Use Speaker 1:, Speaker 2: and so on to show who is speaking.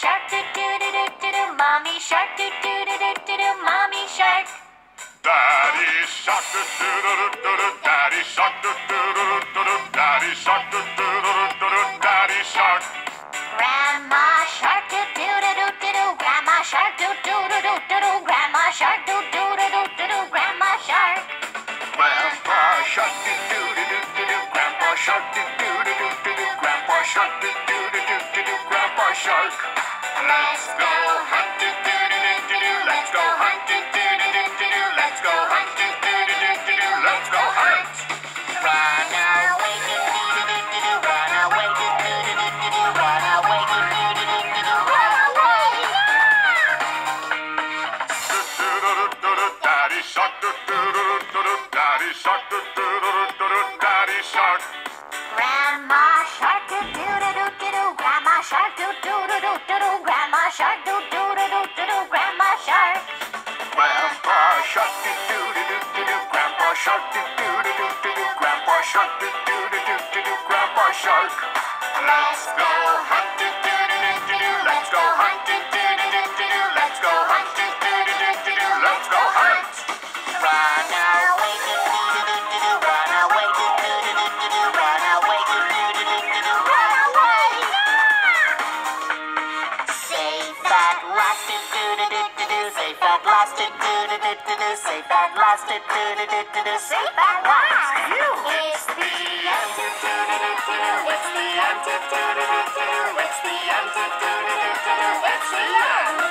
Speaker 1: shark, do do do do do do. Mommy shark, do do do do do do. Mommy shark.
Speaker 2: Daddy shark, do do do do do do. Daddy shark, do do do do do do. Daddy shark, do do do do do do. Daddy shark.
Speaker 1: Grandma shark, do do do do do do. Grandma shark, do do do do do do. Grandma shark, do do do do do do. Grandma shark.
Speaker 2: Grandpa shark, do do do do do do. Grandpa shark, do do do do do do. Grandpa shark, do do do do do do. Grandpa shark. Let's go hunt, do do do do do do. Let's go hunt, do do do do do do. Let's go hunt, do do do do do do. Let's go hunt.
Speaker 1: Run away, do do do do do do. Run away, do do do do do do. Run away, do do do do do do. Run away.
Speaker 2: Do do do do do do. Daddy shark, do do do do do do. Daddy shark, do do do do do do. Daddy shark.
Speaker 1: Grandma shark, do do do do do do. Grandma shark, do do do do do do. Grandma shark, do do do do do do. Grandma shark.
Speaker 2: Grandpa shark, do do do do do do. Grandpa shark, do do do do do do. Grandpa shark, do do do do do do. Grandpa shark. Let's go hunt, do do do do do do. Let's go hunt, do do do do do do. Let's go hunt, do do do do do do. Let's go hunt.
Speaker 1: Run away, do do do do do do. Run away, do do do do do do. Run away, do do do do do do. Run away. Safe at last, do do do do do do. Safe at last, do do do do do do. Safe at last, do do do do do do. Safe at last. It's the end, do do do do do do. It's the end, do do do do do do. It's the end, do do do do do do. It's the end.